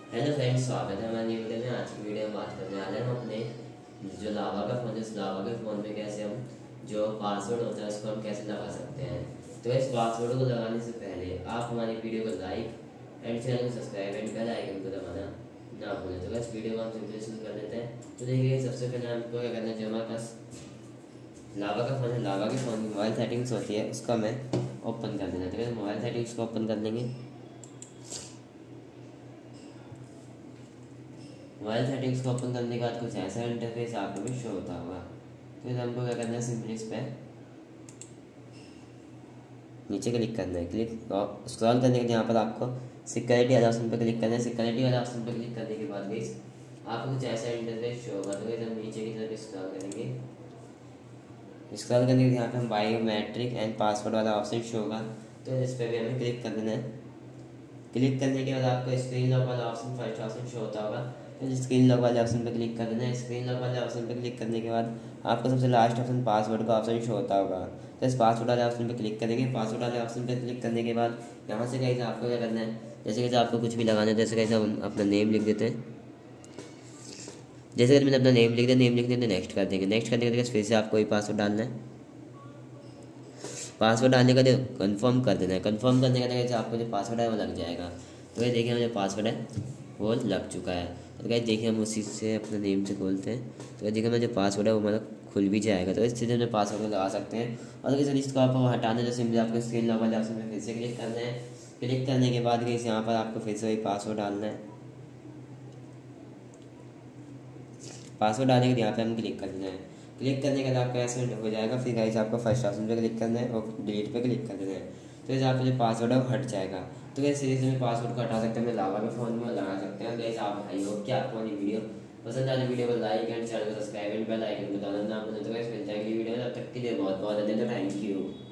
Hello friends, स्वागत है हमारी वीडियो में। आज की वीडियो में बात करने वाले हैं हम अपने जो लावा का फ़ोन है, उस लावा के फ़ोन में कैसे हम जो पासवर्ड होता है उसको हम कैसे लगा सकते हैं। तो इस पासवर्ड को लगाने से पहले आप हमारी वीडियो को लाइक एंड चैनल को सब्सक्राइब एंड बेल आइकन को दबाना ना भूलें। तो बस वीडियो को हम सिंपली शुरू कर लेते हैं। तो देखिए, सबसे पहले हमको क्या करना है, जो हमारे पास लावा का फ़ोन है, लावा के फ़ोन की मोबाइल सेटिंग्स होती है, उसका हमें ओपन कर देना है। तो मोबाइल सेटिंग्स को ओपन कर लेंगे। मोबाइल सेटिंग्स को ओपन करने के बाद कुछ ऐसा इंटरफेस आपको भी शो होता होगा। तो फिर हमको क्या करना है, सिंपली इस पर नीचे क्लिक करना है। क्लिक और स्क्रॉल करने के लिए यहाँ पर आपको सिक्योरिटी वाला ऑप्शन पर क्लिक करना है। सिक्योरिटी वाला ऑप्शन पर क्लिक करने के बाद भी आपको कुछ ऐसा इंटरफेस शो होगा। तो हम नीचे की तरफ स्क्रॉल करेंगे। स्क्रॉल करने के लिए यहाँ पर हम बायोमेट्रिक एंड पासवर्ड वाला ऑप्शन शो होगा। तो इस पर भी हमें क्लिक कर देना है। क्लिक करने के बाद आपको स्क्रीन लॉक वाला ऑप्शन फर्स्ट ऑप्शन शो होता होगा। तो स्क्रीन लॉक वाले ऑप्शन पर क्लिक कर देना है। स्क्रीन लॉक वाले ऑप्शन पर क्लिक करने के बाद आपको सबसे लास्ट ऑप्शन पासवर्ड का ऑप्शन शो होता होगा। तो इस पासवर्ड वाले ऑप्शन पर क्लिक करेंगे। पासवर्ड वाले ऑप्शन पर क्लिक करने के बाद यहाँ से कैसे आपको क्या करना है, जैसे कैसे आपको कुछ भी लगाना है, जैसे कैसे हम अपना नेम लिख देते हैं। जैसे अगर मैंने अपना नेम लिख दिया, नेम लिखने तो नेक्स्ट कर देंगे। नेक्स्ट करने के बाद फिर से आपको वही पासवर्ड डालना है। पासवर्ड डालने का कंफर्म कर देना है। कंफर्म करने का जैसे आपको जो पासवर्ड है वो लग जाएगा। तो ये देखिए, जो पासवर्ड है वो लग चुका है। तो गाइस देखिए, हम उसी से अपने नेम से खोलते हैं। तो देखिए, मेरा जो पासवर्ड है वो मतलब खुल भी जाएगा। तो इस चीज़ में पासवर्ड को लगा सकते हैं। और अगर इसको आप हटाना, जैसे सिंपली आपको स्क्रीन लॉक वाले ऑप्शन में फिर से क्लिक करना है। क्लिक करने के बाद गाइस यहाँ पर आपको फिर से वही पासवर्ड डालना है। पासवर्ड डालने के लिए यहाँ पे हम क्लिक करना है। क्लिक करने के बाद आपका ऐसे हो जाएगा। फिर गाइस आपको फर्स्ट ऑप्शन पे क्लिक करना है और डिलीट पे क्लिक कर देना है। तो इस आपका जो पासवर्ड है वो हट जाएगा। तो इस सीरीज में पासवर्ड को हटा सकते हैं, अपने लावा के फ़ोन में लगा सकते हैं। गाइस आप भाई हो क्या आपको हमारी वीडियो पसंद आने, वीडियो को लाइक एंड चैनल को सब्सक्राइब एंड बेल आइकन को दबाना ना भूलें। तो गाइस मिलते हैं अगली वीडियो में, तब तक के लिए बहुत बहुत धन्यवाद। Thank you.